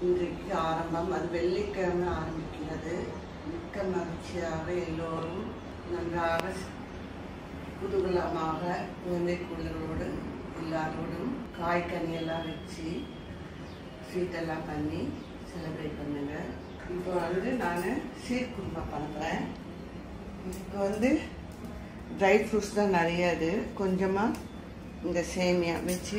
இன்றைக்கு ஆரம்பம். அது வெள்ளிக்கிழமை ஆரம்பிக்கிறது. மிக்க மகிழ்ச்சியாக எல்லோரும் நன்றாக குதூகலமாக குழந்தை குழந்தைகளோடு எல்லாரோடும் காய்கனி எல்லாம் வச்சு ஸ்வீட்டெல்லாம் பண்ணி செலிப்ரேட் பண்ணுங்க. இப்போ நான் சீர் குருமா பண்ணுறேன். இதுக்கு ட்ரை ஃப்ரூட்ஸ் தான் நிறைய. இது கொஞ்சமாக இந்த சேமியா வச்சு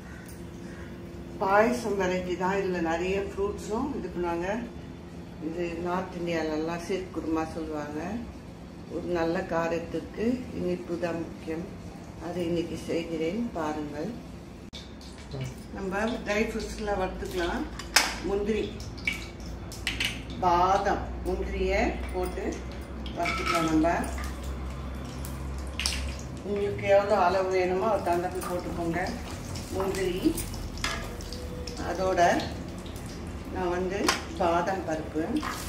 பாயசம் வெரைட்டி தான். இதில் நிறைய ஃப்ரூட்ஸும் இது பண்ணுவாங்க. இது நார்த் இந்தியாவிலலாம் சீர் குருமா சொல்லுவாங்க. ஒரு நல்ல காரத்துக்கு இனிப்பு தான் முக்கியம். அது இன்னைக்கு செய்கிறேன், பாருங்கள். நம்ம ட்ரை ஃப்ரூட்ஸ்லாம் வறுத்துக்கலாம். முந்திரி, பாதாம், முந்திரியை போட்டு வறுத்துக்கலாம். நம்ம உங்களுக்கு எவ்வளோ அளவு வேணுமோ அது தந்தப்பி போட்டுக்கோங்க. முந்திரி, அதோட நான் பாதாம் பருப்பு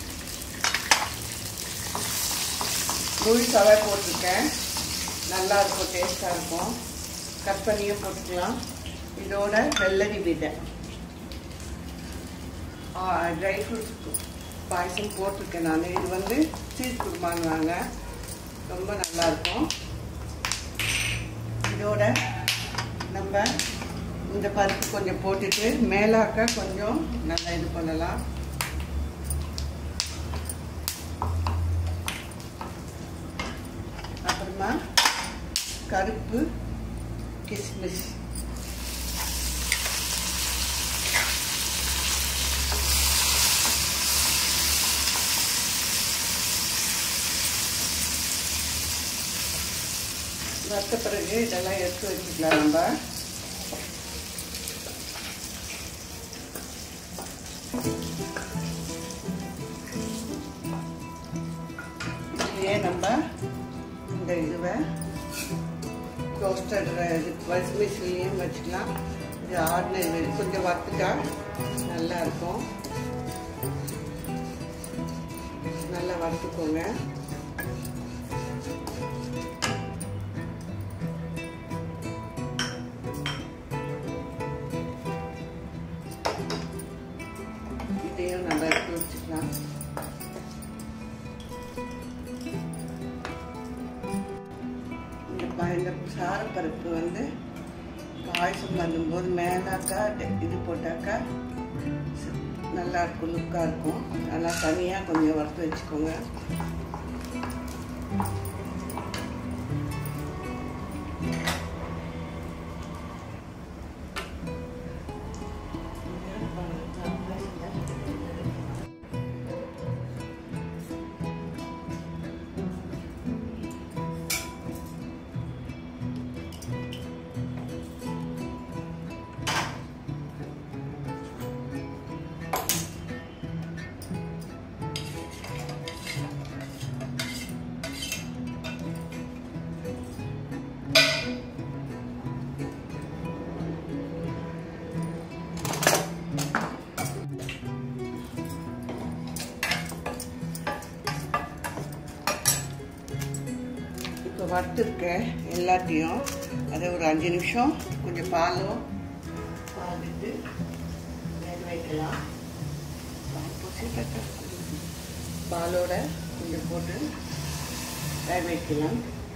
முழுசாவே போட்டிருக்கேன். நல்லா இருக்கும், டேஸ்டாக இருக்கும். கட் பண்ணியும் போட்டுக்கலாம். இதோட வெள்ளரி விதை, ட்ரை ஃப்ரூட்ஸ் பாயசம் போட்டிருக்கேன் நான். இது சீர் குருமான்னு ரொம்ப நல்லாயிருக்கும். இதோட நம்ம இந்த பருப்பு கொஞ்சம் போட்டுட்டு மேலாக்க கொஞ்சம் நல்லா இது பண்ணலாம். அப்புறமா கருப்பு கிஸ்மிஸ், வறுத்த பிறகு இதெல்லாம் எடுத்து வச்சுக்கலாம். நம்ம இதுலேயே இந்த இதுவை ரோஸ்டட் மிஷின்லேயும் வச்சுக்கலாம். இது ஆர்டினரி கொஞ்சம் வறுத்துட்டா நல்லா இருக்கும். நல்லா வறுத்துக்கோங்க. இதையும் நம்ம எடுத்து வச்சுக்கலாம். இந்த சாரப்பருப்பு பாயசம் பண்ணும்போது மேலாக்கா இது போட்டாக்கா நல்லா இருக்கும், லுக்காக இருக்கும். நல்லா தனியாக கொஞ்சம் வறுத்து வச்சுக்கோங்க. இப்போ வறுத்துருக்கேன் எல்லாத்தையும். அதை ஒரு 5 நிமிஷம் கொஞ்சம் பால் விட்டு வேக வைக்கலாம். பாலோட கொஞ்சம் போட்டு வேக வைக்கலாம்.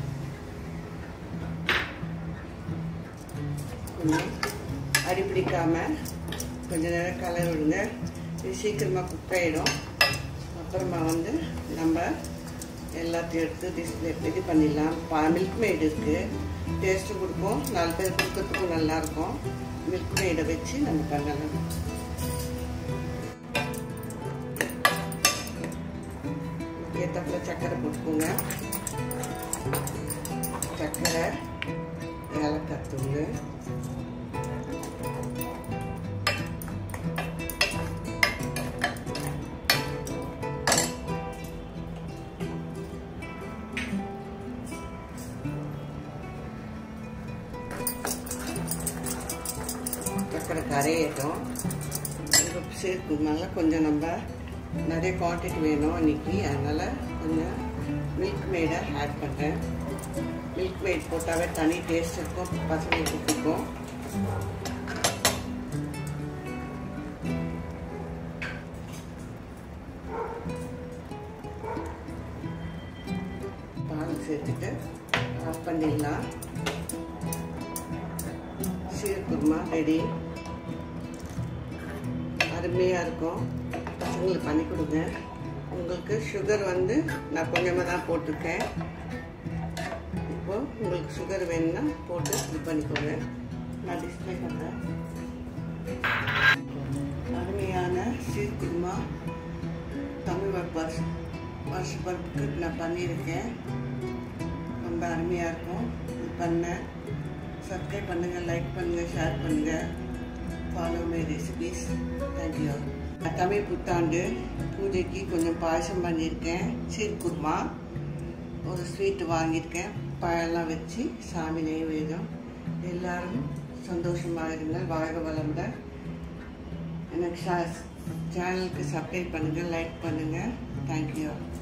கொஞ்சம் அடி பிடிக்காமல் கொஞ்சம் நேரம் கலர் விடுங்க. இது சீக்கிரமாக குக் ஆகிடும். அப்புறமா நம்ம எல்லாத்தையும் எடுத்து டிஸ்பிளே இது பண்ணிடலாம். மில்க் மேட் இருக்குது, டேஸ்ட்டும் கொடுக்கும். 4 பேர் கொடுக்கறதுக்கும் நல்லாயிருக்கும். மில்க் மேடை வச்சு நம்ம பண்ணலாம். ஏற்றப்பல சர்க்கரை போட்டுக்கோங்க. சர்க்கரை, ஏலக்காய் தூள், சர்க்கரை கரையட்டும். சேர்த்துனால கொஞ்சம் நம்ம நிறைய குவான்டிட்டி வேணும் இன்னைக்கு. அதனால் கொஞ்சம் மில்க் மேடை ஆட் பண்ணுறேன். மில்க் மேட் போட்டாவே தனி டேஸ்ட் இருக்கும், பசங்களுக்கு பிடிக்கும். சேர்த்துட்டு ஆஃப் பண்ணிடலாம். சீர் குருமா ரெடி. அருமையாக இருக்கும். பசங்களுக்கு பண்ணி கொடுங்க. உங்களுக்கு சுகர் வந்து நான் கொஞ்சமாக தான் போட்டிருக்கேன். இப்போது உங்களுக்கு சுகர் வேணும்னா போட்டு இது பண்ணிக்கோங்க. நான் டிஸ்பிளே பண்ணுறேன். அருமையான சீர் குருமா தமிழ் வருஷப்பருக்கு நான் பண்ணியிருக்கேன். ரொம்ப அருமையாக இருக்கும். இது பண்ண சப்ஸ்கிரைப் பண்ணுங்கள், லைக் பண்ணுங்கள், ஷேர் பண்ணுங்கள். Follow my recipes. Thank you. Tamil புத்தாண்டு பூஜைக்கு கொஞ்சம் பாயசம் பண்ணியிருக்கேன். சீர் குருமா, ஒரு ஸ்வீட்டு வாங்கியிருக்கேன். பழம்லாம் வச்சு சாமி நெய்வேதம். எல்லாரும் சந்தோஷமாக இருங்கள். வாழ்க வளமுடன். எனக்கு சேனலுக்கு சப்ஸ்கிரைப் பண்ணுங்கள், லைக் பண்ணுங்கள். தேங்க்யூ.